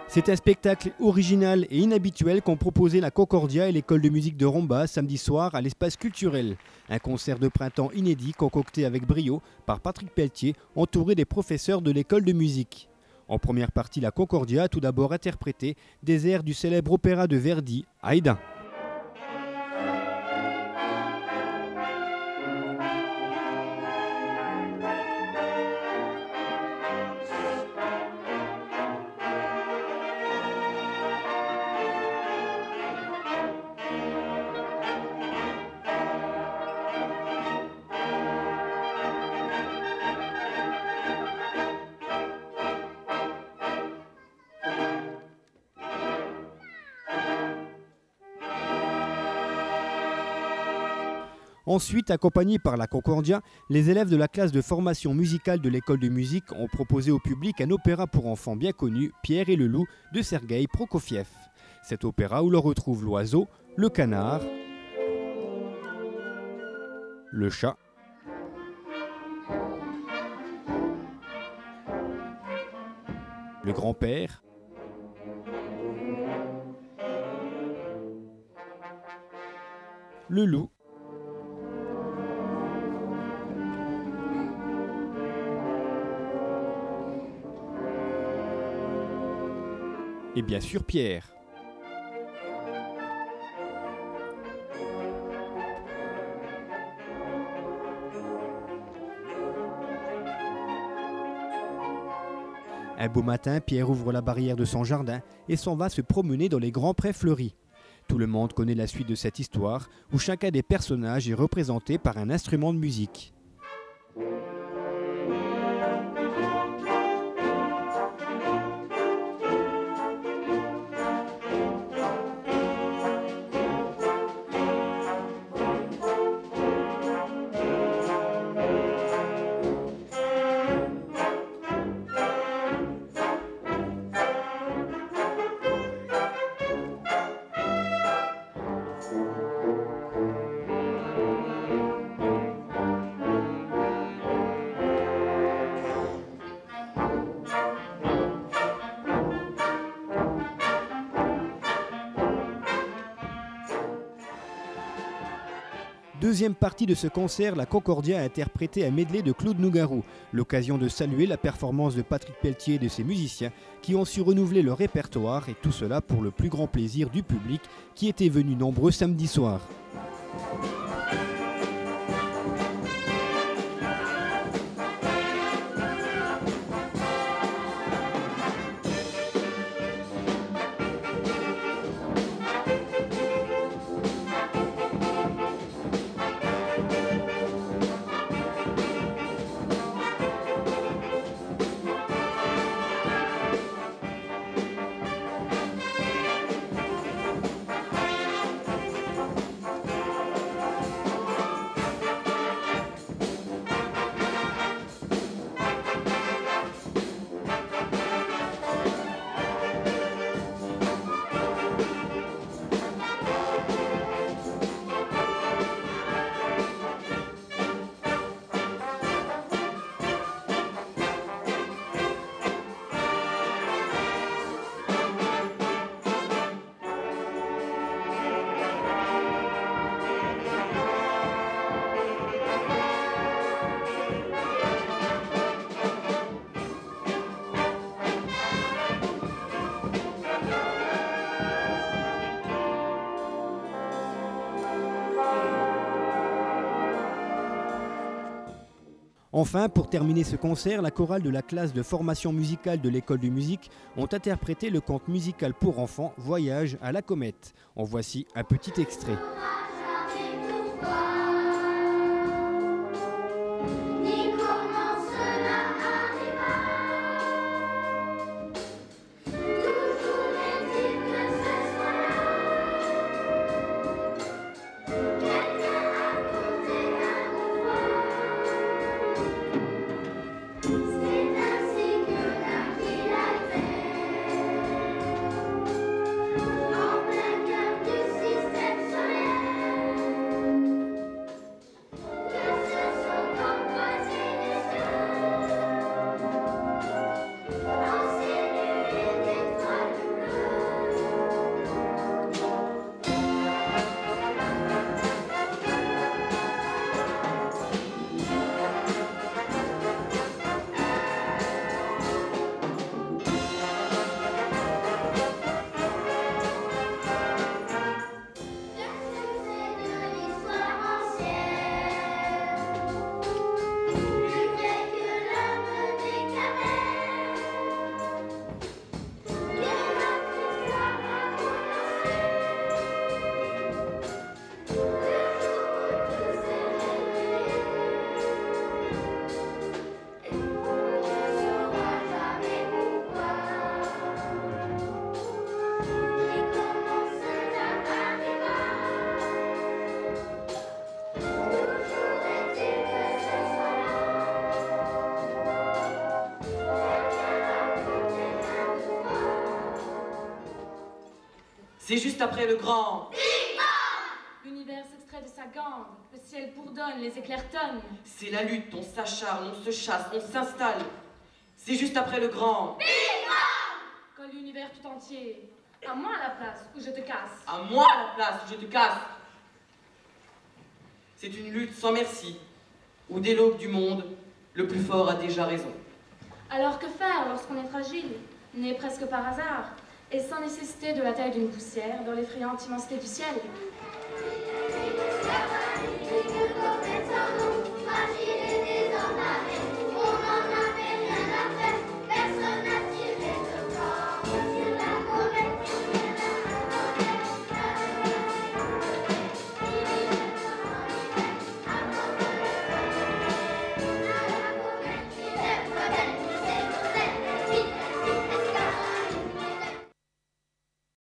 C'est un spectacle original et inhabituel qu'ont proposé la Concordia et l'école de musique de Romba samedi soir à l'espace culturel. Un concert de printemps inédit concocté avec brio par Patrick Pelletier, entouré des professeurs de l'école de musique. En première partie, la Concordia a tout d'abord interprété des airs du célèbre opéra de Verdi, Aïda. Ensuite, accompagnés par la Concordia, les élèves de la classe de formation musicale de l'école de musique ont proposé au public un opéra pour enfants bien connu, Pierre et le loup, de Sergueï Prokofiev. Cet opéra où l'on retrouve l'oiseau, le canard, le chat, le grand-père, le loup, et bien sûr Pierre. Un beau matin, Pierre ouvre la barrière de son jardin et s'en va se promener dans les grands prés fleuris. Tout le monde connaît la suite de cette histoire où chacun des personnages est représenté par un instrument de musique. Deuxième partie de ce concert, la Concordia a interprété un medley de Claude Nougaro, l'occasion de saluer la performance de Patrick Pelletier et de ses musiciens qui ont su renouveler leur répertoire et tout cela pour le plus grand plaisir du public qui était venu nombreux samedi soir. Enfin, pour terminer ce concert, la chorale de la classe de formation musicale de l'école de musique ont interprété le conte musical pour enfants Voyage à la comète. En voici un petit extrait. C'est juste après le grand. L'univers s'extrait de sa gangue, le ciel bourdonne, les éclairs tonnent. C'est la lutte, on s'acharne, on se chasse, on s'installe. C'est juste après le grand. Quand l'univers tout entier, à moi la place où je te casse. À moi la place où je te casse. C'est une lutte sans merci, où dès l'aube du monde, le plus fort a déjà raison. Alors que faire lorsqu'on est fragile, né presque par hasard, et sans nécessité de la taille d'une poussière dans l'effrayante immensité du ciel?